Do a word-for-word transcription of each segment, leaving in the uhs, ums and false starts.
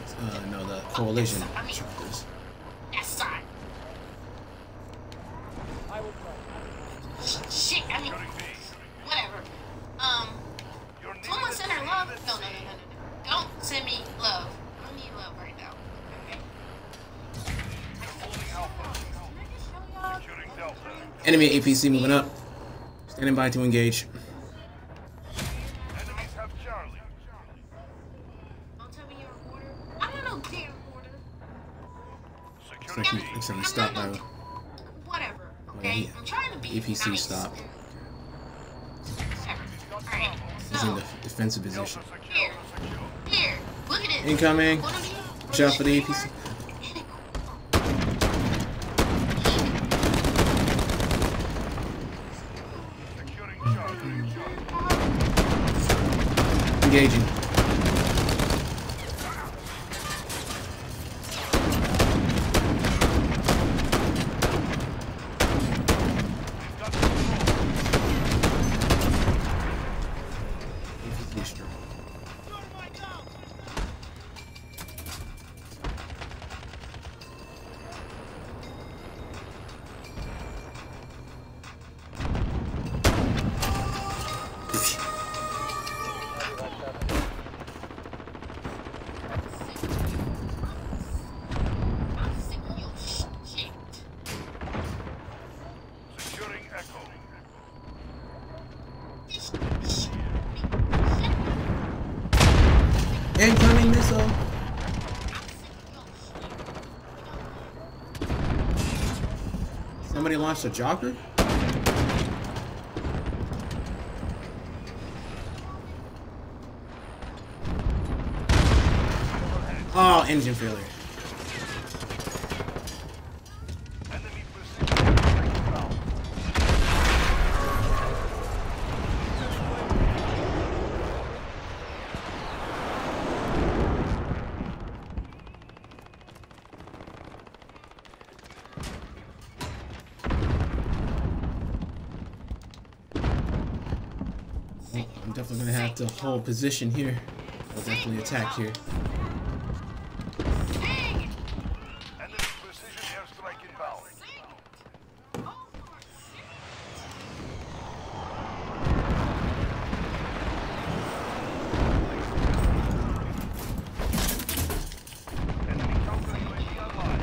Uh, no, the coalition. I mean, troopers. that side. Shit, I mean, whatever. Um, someone send her love? No, no, no, no, no. Don't send me love. I don't need love right now. Okay? Enemy A P C moving up. Standing by to engage. Enemies have Charlie. Don't tell me you're a reporter. I'm not no damn reporter. Looks like he, looks like he stopped by. Whatever. Okay? Yeah, he- I'm trying to be A P C nice. stopped. Whatever. Alright. He's in So, the defensive position. here. Here. Look at this. Incoming. What am you- Watch out for the A P C. Securing Charlie. Engaging. A P C strong. I'm sick of your shit. Securing Echo. This shit. Incoming missile. Somebody launched a jogger? Oh, engine failure. Enemy precision ground. Well, I'm definitely gonna have to hold position here. I'll definitely attack here. Dang it. Enemy precision airstrike inbound. Enemy counter U A V online.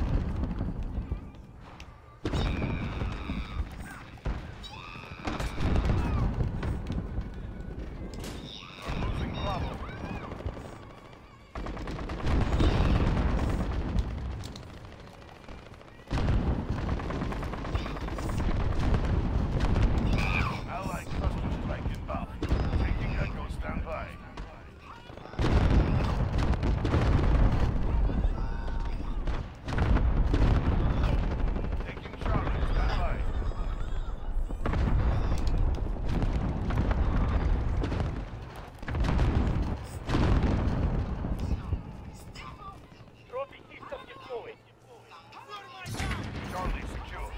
Losing Bravo. Allied cluster strike inbound. Taking Echo, stand by. Taking Charlie, stand by. Trophy system deployed. Charlie secure.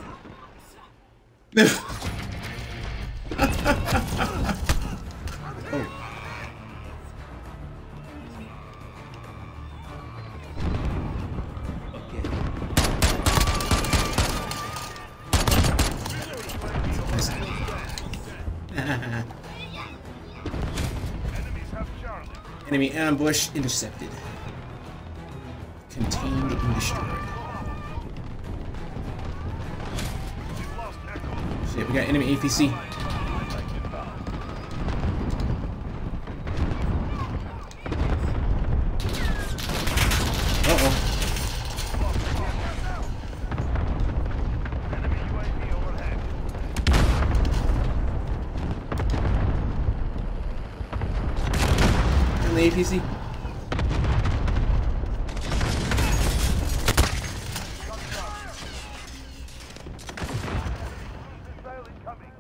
Enemies have Charlie. Enemy ambush intercepted. Contained and destroyed. We've lost Echo. Shit, we got enemy A P C. Strike inbound. Uh-oh. Enemy U A V overhead. And the A P C. Missile incoming.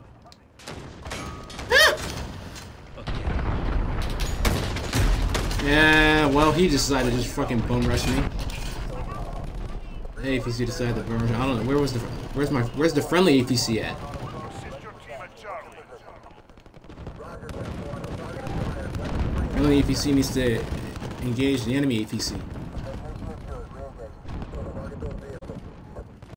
Yeah, well, he decided to just fucking bum rush me. The A P C decided to bum rush me. I don't know. Where was the... Where's my... Where's the friendly A P C at? Assist your team at Charlie. Friendly A P C needs to engage the enemy A P C.